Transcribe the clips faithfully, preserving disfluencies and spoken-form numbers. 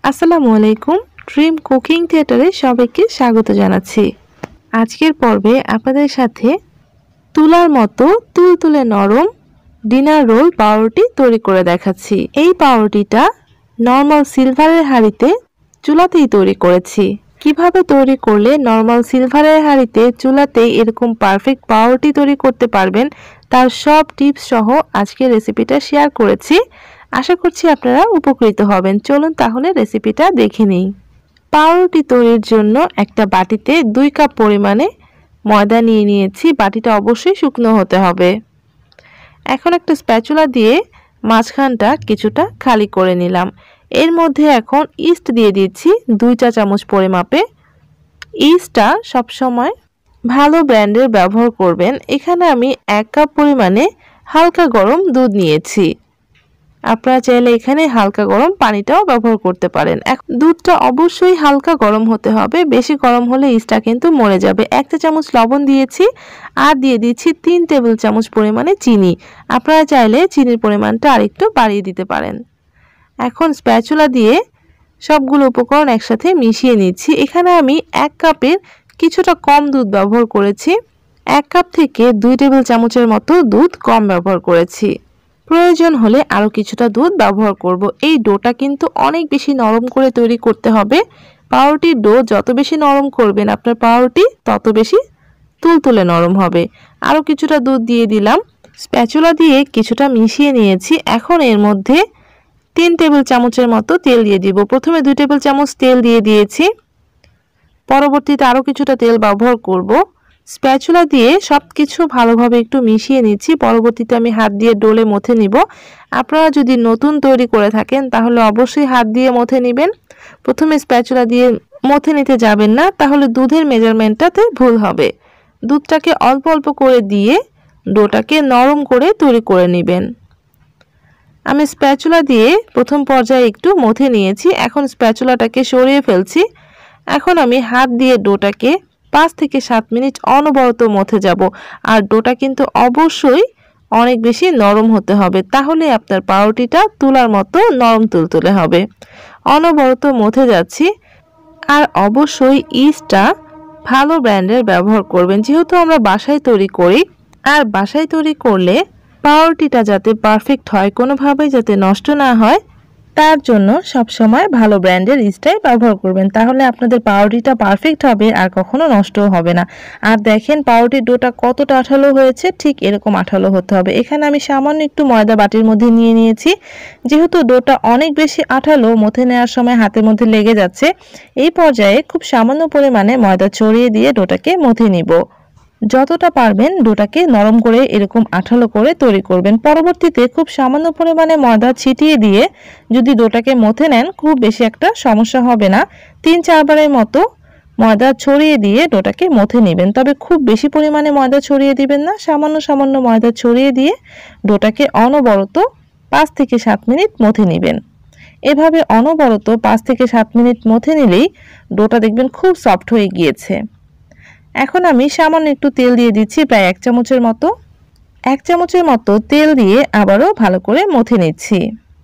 আসসালামু আলাইকুম। Dream cooking থিয়েটারে সবাইকে স্বাগত জানাচ্ছি। আজকের পর্বে আপনাদের সাথে তুলার মতো তুলতুলে নরম ডিনার রোল পাউরুটি তৈরি করে দেখাচ্ছি। এই পাউরুটিটা নর্মাল সিলভারের হাঁড়িতে চুলাতেই তৈরি করেছি। কিভাবে তৈরি করলে নর্মাল সিলভারের হাঁড়িতে চুলাতেই এরকম পারফেক্ট পাউরুটি তৈরি করতে পারবেন তার সব টিপস সহ আজকের রেসিপিটা শেয়ার করেছি। আশা করছি আপনারা উপকৃত হবেন। চলুন তাহলে রেসিপিটা দেখে নিই। পাউরুটি তৈরির জন্য একটা বাটিতে দুই কাপ পরিমাণে ময়দা নিয়ে নিয়েছি। বাটিটা অবশ্যই শুকনো হতে হবে। এখন একটা স্প্যাচুলা দিয়ে মাঝখানটা কিছুটা খালি করে নিলাম। এর মধ্যে এখন ইস্ট দিয়ে দিচ্ছি দুই চা চামচ পরিমাপে। ইস্টটা সবসময় ভালো ব্র্যান্ডের ব্যবহার করবেন। এখানে আমি এক কাপ পরিমাণে হালকা গরম দুধ নিয়েছি। আপনারা চাইলে এখানে হালকা গরম পানিটাও ব্যবহার করতে পারেন। দুধটা অবশ্যই হালকা গরম হতে হবে, বেশি গরম হলে ইস্টটা কিন্তু মরে যাবে। এক চা চামচ লবণ দিয়েছি আর দিয়ে দিচ্ছি তিন টেবিল চামচ পরিমাণে চিনি। আপনারা চাইলে চিনির পরিমাণটা আরেকটু বাড়িয়ে দিতে পারেন। এখন স্প্যাচুলা দিয়ে সবগুলো উপকরণ একসাথে মিশিয়ে নিচ্ছি। এখানে আমি এক কাপের কিছুটা কম দুধ ব্যবহার করেছি। এক কাপ থেকে দুই টেবিল চামচের মতো দুধ কম ব্যবহার করেছি। প্রয়োজন হলে আরও কিছুটা দুধ ব্যবহার করব। এই ডোটা কিন্তু অনেক বেশি নরম করে তৈরি করতে হবে। পাউরুটির ডো যত বেশি নরম করবেন আপনার পাউরুটি তত বেশি তুলতুলে নরম হবে। আরও কিছুটা দুধ দিয়ে দিলাম। স্প্যাচুলা দিয়ে কিছুটা মিশিয়ে নিয়েছি। এখন এর মধ্যে তিন টেবিল চামচের মতো তেল দিয়ে দিব। প্রথমে দুই টেবিল চামচ তেল দিয়ে দিয়েছি, পরবর্তীতে আরও কিছুটা তেল ব্যবহার করব। স্প্যাচুলা দিয়ে সব কিছু ভালোভাবে একটু মিশিয়ে নিচ্ছি। পরবর্তীতে আমি হাত দিয়ে ডোলে মথে নিব। আপনারা যদি নতুন তৈরি করে থাকেন তাহলে অবশ্যই হাত দিয়ে মথে নেবেন। প্রথমে স্প্যাচুলা দিয়ে মথে নিতে যাবেন না, তাহলে দুধের মেজারমেন্টটাতে ভুল হবে। দুধটাকে অল্প অল্প করে দিয়ে ডোটাকে নরম করে তৈরি করে নেবেন। আমি স্প্যাচুলা দিয়ে প্রথম পর্যায়ে একটু মথে নিয়েছি। এখন স্প্যাচুলাটাকে সরিয়ে ফেলছি। এখন আমি হাত দিয়ে ডোটাকে পাঁচ থেকে সাত মিনিট অনবরত মথে যাব। আর ডোটা কিন্তু অবশ্যই অনেক বেশি নরম হতে হবে, তাহলে আপনার পাউরুটিটা তুলার মতো নরম তুলতুলে হবে। অনবরত মথে যাচ্ছি। আর অবশ্যই ইস্টটা ভালো ব্র্যান্ডের ব্যবহার করবেন, যেহেতু আমরা বাসায় তৈরি করি। আর বাসায় তৈরি করলে পাউরুটিটা যাতে পারফেক্ট হয়, কোনোভাবেই যাতে নষ্ট না হয়, তার জন্য সবসময় ভালো ব্র্যান্ডের ইস্টটাই ব্যবহার করবেন। তাহলে আপনাদের পাউরুটিটা পারফেক্ট হবে আর কখনো নষ্টও হবে না। আর দেখেন পাউরুটির ডোটা কতটা আঠালো হয়েছে, ঠিক এরকম আঠালো হতে হবে। এখানে আমি সামান্য একটু ময়দা বাটির মধ্যে নিয়ে নিয়েছি। যেহেতু ডোটা অনেক বেশি আঠালো, মথে নেওয়ার সময় হাতের মধ্যে লেগে যাচ্ছে, এই পর্যায়ে খুব সামান্য পরিমাণে ময়দা ছড়িয়ে দিয়ে ডোটাকে মথে নিব। যতটা পারবেন ডোটাকে নরম করে এরকম আঠালো করে তৈরি করবেন। পরবর্তীতে খুব সামান্য পরিমাণে ময়দা ছিটিয়ে দিয়ে যদি ডোটাকে মথে নেন খুব বেশি একটা সমস্যা হবে না। তিন চারবারের মতো ময়দা ছড়িয়ে দিয়ে ডোটাকে মথে নেবেন। তবে খুব বেশি পরিমাণে ময়দা ছড়িয়ে দিবেন না, সামান্য সামান্য ময়দা ছড়িয়ে দিয়ে ডোটাকে অনবরত পাঁচ থেকে সাত মিনিট মথে নেবেন। এভাবে অনবরত পাঁচ থেকে সাত মিনিট মথে নিলেই ডোটা দেখবেন খুব সফট হয়ে গিয়েছে। এখন আমি সামান্য একটু তেল দিয়ে দিচ্ছি, প্রায় এক চামচের মতো। এক চামচের মতো তেল দিয়ে আবারও ভালো করে মথে নিচ্ছি।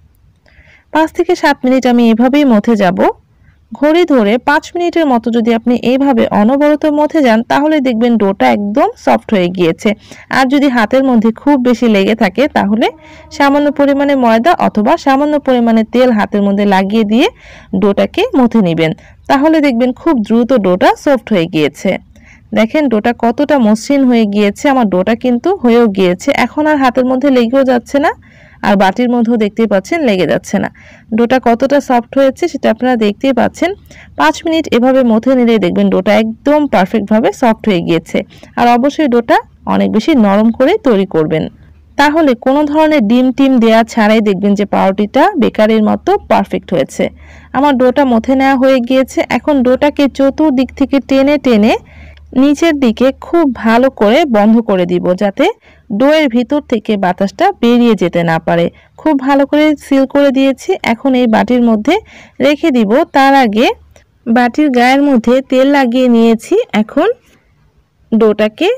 পাঁচ থেকে সাত মিনিট আমি এভাবেই মথে যাব। ঘড়ি ধরে পাঁচ মিনিটের মতো যদি আপনি এইভাবে অনবরত মথে যান তাহলে দেখবেন ডোটা একদম সফট হয়ে গিয়েছে। আর যদি হাতের মধ্যে খুব বেশি লেগে থাকে তাহলে সামান্য পরিমাণে ময়দা অথবা সামান্য পরিমাণে তেল হাতের মধ্যে লাগিয়ে দিয়ে ডোটাকে মথে নেবেন। তাহলে দেখবেন খুব দ্রুত ডোটা সফট হয়ে গিয়েছে। দেখেন ডোটা কতটা মসৃণ হয়ে গিয়েছে। আমার ডোটা কিন্তু হয়েও গিয়েছে। এখন আর হাতের মধ্যে লেগেও যাচ্ছে না, আর বাটির মধ্যেও দেখতেই পাচ্ছেন লেগে যাচ্ছে না। ডোটা কতটা সফট হয়েছে সেটা আপনারা দেখতেই পাচ্ছেন। পাঁচ মিনিট এভাবে মথে নিলে দেখবেন ডোটা একদম পারফেক্টভাবে সফট হয়ে গিয়েছে। আর অবশ্যই ডোটা অনেক বেশি নরম করে তৈরি করবেন, তাহলে কোনো ধরনের ডিম টিম দেওয়া ছাড়াই দেখবেন যে পাউরুটিটা বেকারির মতো পারফেক্ট হয়েছে। আমার ডোটা মথে নেওয়া হয়ে গিয়েছে। এখন ডোটাকে চতুর্দিক থেকে টেনে টেনে নিচের দিকে খুব ভালো করে বন্ধ করে দিব, যাতে ডোয়ের ভিতর থেকে বাতাসটা বেরিয়ে যেতে না পারে। খুব ভালো করে সিল করে দিয়েছি। এখন এই বাটির মধ্যে রেখে দিব। তার আগে বাটির গায়ের মধ্যে তেল লাগিয়ে নিয়েছি। এখন ডোটাকে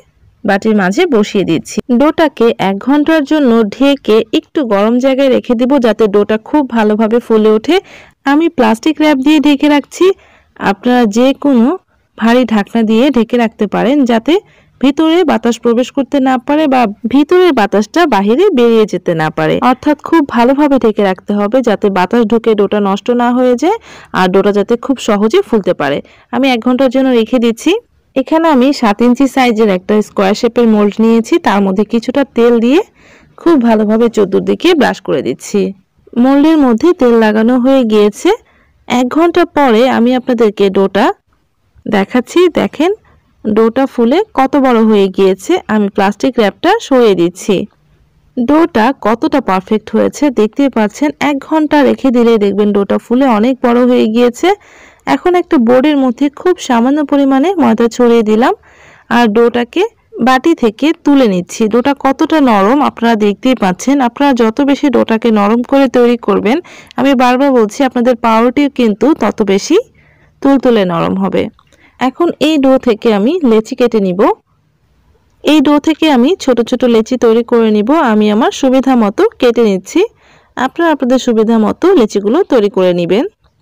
বাটির মাঝে বসিয়ে দিচ্ছি। ডোটাকে এক ঘন্টার জন্য ঢেকে একটু গরম জায়গায় রেখে দিব যাতে ডোটা খুব ভালোভাবে ফুলে ওঠে। আমি প্লাস্টিক র্যাপ দিয়ে ঢেকে রাখছি। আপনারা যে কোনো ভারী ঢাকনা দিয়ে ঢেকে রাখতে পারেন যাতে ভিতরে বাতাস প্রবেশ করতে না পারে বা ভিতরের বাতাসটা বাহিরে বেরিয়ে যেতে না পারে। অর্থাৎ খুব ভালোভাবে ঢেকে রাখতে হবে যাতে বাতাস ঢুকে ডোটা নষ্ট না হয়ে যায় আর ডোটা যাতে খুব সহজে ফুলতে পারে। আমি এক ঘন্টার জন্য রেখে দিচ্ছি। এখানে আমি সাত ইঞ্চি সাইজের একটা স্কোয়ার শেপের মোল্ড নিয়েছি, তার মধ্যে কিছুটা তেল দিয়ে খুব ভালোভাবে চতুর্দিকে ব্রাশ করে দিচ্ছি। মোল্ডের মধ্যে তেল লাগানো হয়ে গিয়েছে। এক ঘন্টা পরে আমি আপনাদেরকে ডোটা দেখাচ্ছি। দেখেন ডোটা ফুলে কত বড় হয়ে গিয়েছে। আমি প্লাস্টিক র্যাপটা সরিয়ে দিচ্ছি। ডোটা কতটা পারফেক্ট হয়েছে দেখতেই পাচ্ছেন। এক ঘন্টা রেখে দিলে দেখবেন ডোটা ফুলে অনেক বড় হয়ে গিয়েছে। এখন একটা বোর্ডের মধ্যে খুব সামান্য পরিমাণে ময়দা ছড়িয়ে দিলাম আর ডোটাকে বাটি থেকে তুলে নিচ্ছি। ডোটা কতটা নরম আপনারা দেখতেই পাচ্ছেন। আপনারা যত বেশি ডোটাকে নরম করে তৈরি করবেন, আমি বারবার বলছি, আপনাদের পাউরুটিও কিন্তু তত বেশি তুলতুলে নরম হবে। এখন এই ডো থেকে আমি লেচি কেটে নিব। এই ডো থেকে আমি ছোট ছোট লেচি তৈরি করে নিব। আমি আমার সুবিধা মতো কেটে নিচ্ছি। আপনারা আপনাদের সুবিধা মতো লেচিগুলো তৈরি করে নেবেন।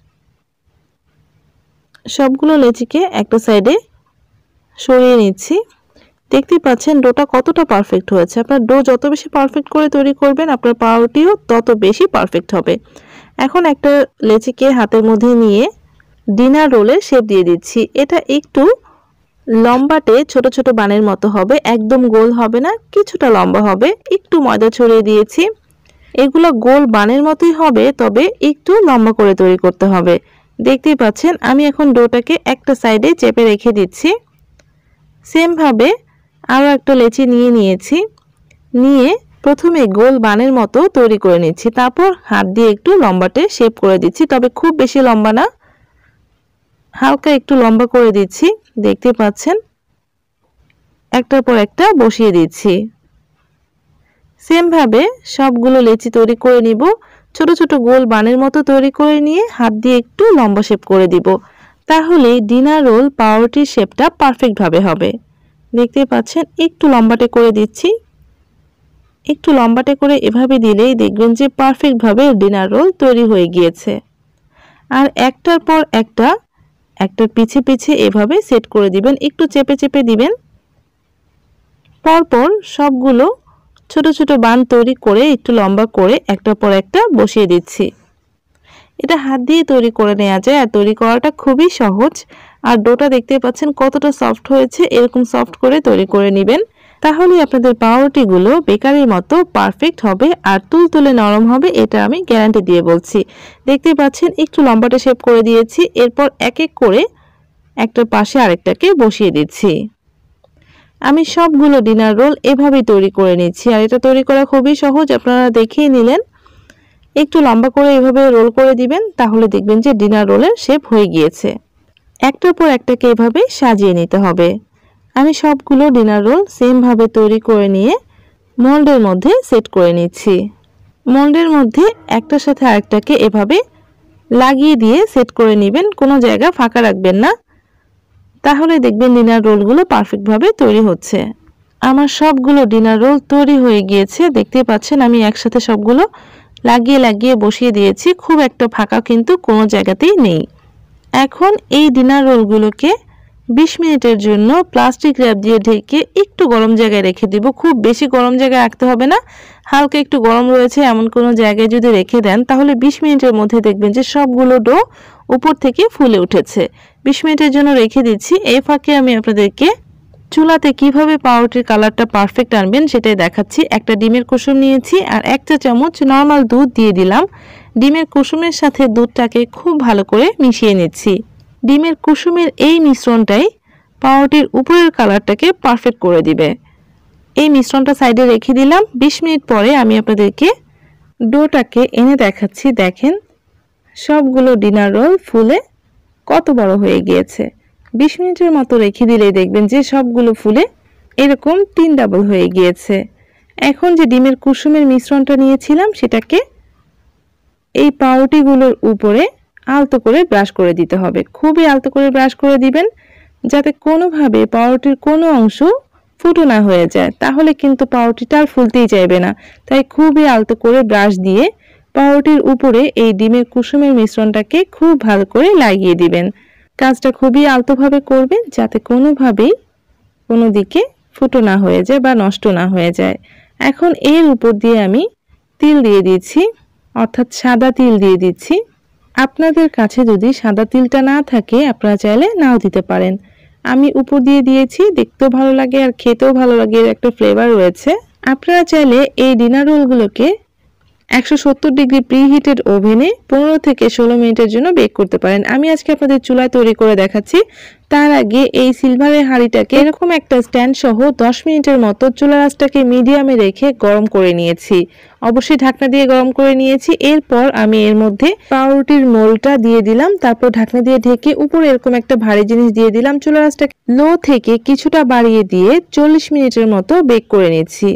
সবগুলো লেচিকে একটা সাইডে সরিয়ে নিচ্ছি। দেখতেই পাচ্ছেন ডোটা কতটা পারফেক্ট হয়েছে। আপনার ডো যত বেশি পারফেক্ট করে তৈরি করবেন আপনার পাউরুটিও তত বেশি পারফেক্ট হবে। এখন একটা লেচিকে হাতের মধ্যে নিয়ে ডিনার রোলের শেপ দিয়ে দিচ্ছি। এটা একটু লম্বাটে ছোট ছোট বানের মতো হবে, একদম গোল হবে না, কিছুটা লম্বা হবে। একটু ময়দা ছড়িয়ে দিয়েছি। এগুলো গোল বানের মতোই হবে, তবে একটু লম্বা করে তৈরি করতে হবে। দেখতেই পাচ্ছেন আমি এখন ডোটাকে একটা সাইডে চেপে রেখে দিচ্ছি। সেম ভাবে আরও একটা লেচি নিয়ে নিয়েছি। নিয়ে প্রথমে গোল বানের মতো তৈরি করে নিচ্ছি, তারপর হাত দিয়ে একটু লম্বাটে শেপ করে দিচ্ছি, তবে খুব বেশি লম্বা না, হালকা একটু লম্বা করে দিচ্ছি। দেখতে পাচ্ছেন একটার পর একটা বসিয়ে দিচ্ছি। সেম ভাবে সবগুলো লেচি তৈরি করে নিব। ছোট ছোট গোল বানের মতো তৈরি করে নিয়ে হাত দিয়ে একটু লম্বা শেপ করে দিব, তাহলে ডিনার রোল পাউরুটির শেপটা পারফেক্ট ভাবে হবে। দেখতে পাচ্ছেন একটু লম্বাটে করে দিচ্ছি। একটু লম্বাটে করে এভাবে দিলেই দেখবেন যে পারফেক্ট ভাবে ডিনার রোল তৈরি হয়ে গিয়েছে। আর একটার পর একটা একটার পিছে পিছে এভাবে সেট করে দিবেন, একটু চেপে চেপে দিবেন। পরপর সবগুলো ছোট ছোট বান তৈরি করে একটু লম্বা করে একটার পর একটা বসিয়ে দিচ্ছি। এটা হাত দিয়ে তৈরি করে নেওয়া যায় আর তৈরি করাটা খুবই সহজ। আর ডোটা দেখতে পাচ্ছেন কতটা সফট হয়েছে। এরকম সফট করে তৈরি করে নেবেন, তাহলে আপনাদের পাউরুটিগুলো বেকারির মতো পারফেক্ট হবে আর তুলতুলে নরম হবে, এটা আমি গ্যারান্টি দিয়ে বলছি। দেখতে পাচ্ছেন একটু লম্বাটে শেপ করে দিয়েছি। এরপর এক এক করে একটার পাশে আরেকটাকে বসিয়ে দিচ্ছি। আমি সবগুলো ডিনার রোল এভাবেই তৈরি করে নিচ্ছি আর এটা তৈরি করা খুবই সহজ, আপনারা দেখেই নিলেন। একটু লম্বা করে এভাবে রোল করে দিবেন, তাহলে দেখবেন যে ডিনার রোলের শেপ হয়ে গিয়েছে। একটার পর একটাকে এভাবে সাজিয়ে নিতে হবে। আমি সবগুলো ডিনার রোল সেম ভাবে তৈরি করে নিয়ে মোল্ডের মধ্যে সেট করে নিচ্ছি। মোল্ডের মধ্যে একটার সাথে আরেকটাকে এভাবে লাগিয়ে দিয়ে সেট করে নেবেন, কোনো জায়গা ফাঁকা রাখবেন না, তাহলে দেখবেন ডিনার রোলগুলো পারফেক্টভাবে তৈরি হচ্ছে। আমার সবগুলো ডিনার রোল তৈরি হয়ে গিয়েছে। দেখতে পাচ্ছেন আমি একসাথে সবগুলো লাগিয়ে লাগিয়ে বসিয়ে দিয়েছি, খুব একটা ফাঁকা কিন্তু কোনো জায়গাতেই নেই। এখন এই ডিনার রোলগুলোকে বিশ মিনিটের জন্য প্লাস্টিক র্যাপ দিয়ে ঢেকে একটু গরম জায়গায় রেখে দিব। খুব বেশি গরম জায়গায় রাখতে হবে না, হালকা একটু গরম রয়েছে এমন কোনো জায়গায় যদি রেখে দেন তাহলে বিশ মিনিটের মধ্যে দেখবেন যে সবগুলো ডো উপর থেকে ফুলে উঠেছে। বিশ মিনিটের জন্য রেখে দিচ্ছি। এই ফাঁকে আমি আপনাদেরকে চুলাতে কিভাবে পাউরুটির কালারটা পারফেক্ট আনবেন সেটাই দেখাচ্ছি। একটা ডিমের কুসুম নিয়েছি আর এক চা চামচ নর্মাল দুধ দিয়ে দিলাম। ডিমের কুসুমের সাথে দুধটাকে খুব ভালো করে মিশিয়ে নিচ্ছি। ডিমের কুসুমের এই মিশ্রণটাই পাউরুটির উপরের কালারটাকে পারফেক্ট করে দিবে। এই মিশ্রণটা সাইডে রেখে দিলাম। বিশ মিনিট পরে আমি আপনাদেরকে ডোটাকে এনে দেখাচ্ছি। দেখেন সবগুলো ডিনার রোল ফুলে কত বড় হয়ে গিয়েছে। বিশ মিনিটের মতো রেখে দিলেই দেখবেন যে সবগুলো ফুলে এরকম তিন ডাবল হয়ে গিয়েছে। এখন যে ডিমের কুসুমের মিশ্রণটা নিয়েছিলাম সেটাকে এই পাউরুটিগুলোর উপরে আলতো করে ব্রাশ করে দিতে হবে। খুবই আলতো করে ব্রাশ করে দিবেন যাতে কোনোভাবে পাউরুটির কোনো অংশ ফুটো না হয়ে যায়, তাহলে কিন্তু পাউরুটিটা আর ফুলতেই চাইবে না। তাই খুবই আলতো করে ব্রাশ দিয়ে পাউরুটির উপরে এই ডিমের কুসুমের মিশ্রণটাকে খুব ভালো করে লাগিয়ে দিবেন। কাজটা খুবই আলতোভাবে করবেন যাতে কোনোভাবেই কোনো দিকে ফুটো না হয়ে যায় বা নষ্ট না হয়ে যায়। এখন এর উপর দিয়ে আমি তিল দিয়ে দিচ্ছি, অর্থাৎ সাদা তিল দিয়ে দিচ্ছি। আপনাদের কাছে যদি সাদা তিলটা না থাকে আপনারা চাইলে নাও দিতে পারেন। আমি উপর দিয়ে দিয়েছি, দেখতেও ভালো লাগে আর খেতেও ভালো লাগে, এর একটা ফ্লেভার রয়েছে। আপনারা চাইলে এই ডিনার রোলগুলোকে একশো সত্তর ডিগ্রি প্রিহিটেড ওভেনে পনেরো থেকে ষোলো মিনিটের জন্য বেক করতে পারেন। আমি আজকে আপনাদের চুলায় তৈরি করে দেখাচ্ছি। তার আগে এই সিলভারের হাঁড়িটাকে এরকম একটা স্ট্যান্ড সহ দশ মিনিটের মতো চুলার আঁচটাকে মিডিয়ামে রেখে গরম করে নিয়েছি। অবশ্যই ঢাকনা দিয়ে গরম করে নিয়েছি। এরপর আমি এর মধ্যে পাউরুটির মোলটা দিয়ে দিলাম, তারপর ঢাকনা দিয়ে ঢেকে উপরে এরকম একটা ভারী জিনিস দিয়ে দিলাম। চুলার আঁচটাকে লো থেকে কিছুটা বাড়িয়ে দিয়ে চল্লিশ মিনিটের মতো বেক করে নিয়েছি।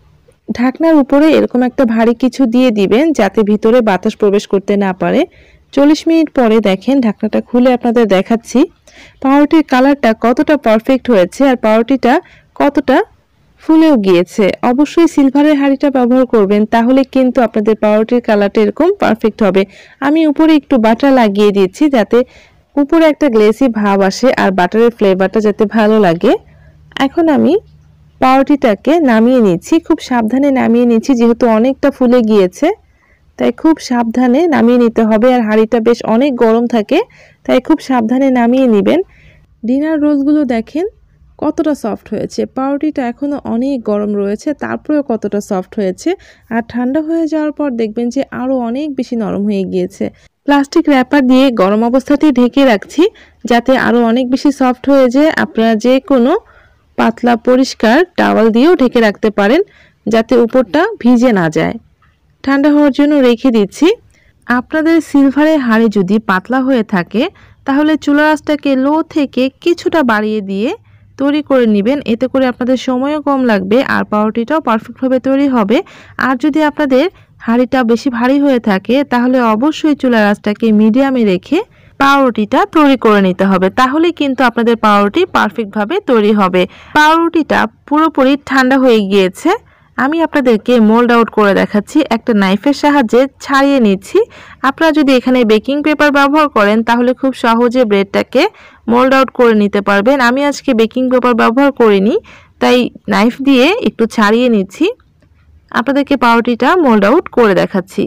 ঢাকনার উপরে এরকম একটা ভারী কিছু দিয়ে দিবেন যাতে ভিতরে বাতাস প্রবেশ করতে না পারে। চল্লিশ মিনিট পরে দেখেন ঢাকনাটা খুলে আপনাদের দেখাচ্ছি পাউরুটির কালারটা কতটা পারফেক্ট হয়েছে আর পাউরুটিটা কতটা ফুলেও গিয়েছে। অবশ্যই সিলভারের হাঁড়িটা ব্যবহার করবেন, তাহলে কিন্তু আপনাদের পাউরুটির কালারটা এরকম পারফেক্ট হবে। আমি উপরে একটু বাটার লাগিয়ে দিচ্ছি যাতে উপরে একটা গ্লেসি ভাব আসে আর বাটারের ফ্লেভারটা যাতে ভালো লাগে। এখন আমি পাউরুটিটাকে নামিয়ে নিচ্ছি, খুব সাবধানে নামিয়ে নিচ্ছি যেহেতু অনেকটা ফুলে গিয়েছে, তাই খুব সাবধানে নামিয়ে নিতে হবে। আর হাঁড়িটা বেশ অনেক গরম থাকে, তাই খুব সাবধানে নামিয়ে নেবেন। ডিনার রোলগুলো দেখেন কতটা সফট হয়েছে, পাউরুটিটা এখনও অনেক গরম রয়েছে তারপরেও কতটা সফট হয়েছে। আর ঠান্ডা হয়ে যাওয়ার পর দেখবেন যে আরও অনেক বেশি নরম হয়ে গিয়েছে। প্লাস্টিক র্যাপার দিয়ে গরম অবস্থাতেই ঢেকে রাখছি যাতে আরও অনেক বেশি সফট হয়ে যায়। আপনারা যে কোনো পাতলা পরিষ্কার টাওয়াল দিয়েও ঢেকে রাখতে পারেন যাতে উপরটা ভিজে না যায়। ঠান্ডা হওয়ার জন্য রেখে দিচ্ছি। আপনাদের সিলভারের হাঁড়ি যদি পাতলা হয়ে থাকে তাহলে চুলার আঁচটাকে লো থেকে কিছুটা বাড়িয়ে দিয়ে তৈরি করে নেবেন, এতে করে আপনাদের সময়ও কম লাগবে আর পাউরুটিটাও পারফেক্টভাবে তৈরি হবে। আর যদি আপনাদের হাঁড়িটা বেশি ভারী হয়ে থাকে তাহলে অবশ্যই চুলার আঁচটাকে মিডিয়ামে রেখে পাউরুটিটা তৈরি করে নিতে হবে, তাহলে কিন্তু আপনাদের পাউরুটি পারফেক্টভাবে তৈরি হবে। পাউরুটিটা পুরোপুরি ঠান্ডা হয়ে গিয়েছে, আমি আপনাদেরকে মোল্ড আউট করে দেখাচ্ছি। একটা নাইফের সাহায্যে ছাড়িয়ে নিচ্ছি। আপনারা যদি এখানে বেকিং পেপার ব্যবহার করেন তাহলে খুব সহজে ব্রেডটাকে মোল্ড আউট করে নিতে পারবেন। আমি আজকে বেকিং পেপার ব্যবহার করিনি, তাই নাইফ দিয়ে একটু ছাড়িয়ে নিচ্ছি। আপনাদেরকে পাউরুটিটা মোল্ড আউট করে দেখাচ্ছি।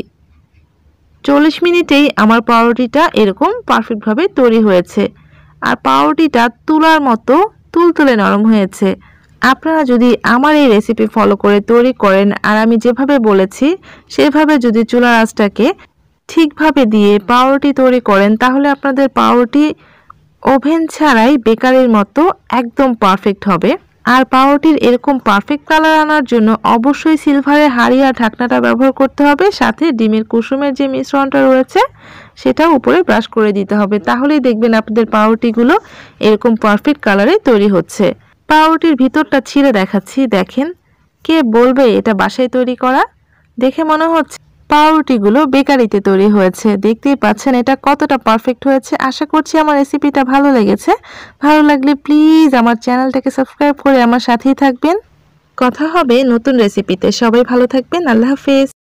চল্লিশ মিনিটেই আমার পাউরুটিটা এরকম পারফেক্টভাবে তৈরি হয়েছে আর পাউরুটিটা তুলার মতো তুলতুলে নরম হয়েছে। আপনারা যদি আমার এই রেসিপি ফলো করে তৈরি করেন আর আমি যেভাবে বলেছি সেভাবে যদি চুলার আঁচটাকে ঠিকভাবে দিয়ে পাউরুটি তৈরি করেন তাহলে আপনাদের পাউরুটি ওভেন ছাড়াই বেকারির মতো একদম পারফেক্ট হবে। আর পাউরুটির এরকম পারফেক্ট কালার আনার জন্য অবশ্যই সিলভারের হাঁড়ি আর ঢাকনাটা ব্যবহার করতে হবে, সাথে ডিমের কুসুমের যে মিশ্রণটা রয়েছে সেটা উপরে ব্রাশ করে দিতে হবে, তাহলেই দেখবেন আপনাদের পাউরুটিগুলো এরকম পারফেক্ট কালারে তৈরি হচ্ছে। পাউরুটির ভিতরটা ছিঁড়ে দেখাচ্ছি, দেখেন। কে বলবে এটা বাসায় তৈরি করা? দেখে মনে হচ্ছে পাউরুটিগুলো বেকারিতে তৈরি হয়েছে। দেখতেই পাচ্ছেন এটা কতটা পারফেক্ট হয়েছে। আশা করছি আমার রেসিপিটা ভালো লেগেছে। ভালো লাগলে প্লিজ আমার চ্যানেলটাকে সাবস্ক্রাইব করে আমার সাথেই থাকবেন। কথা হবে নতুন রেসিপিতে। সবাই ভালো থাকবেন। আল্লাহ হাফেজ।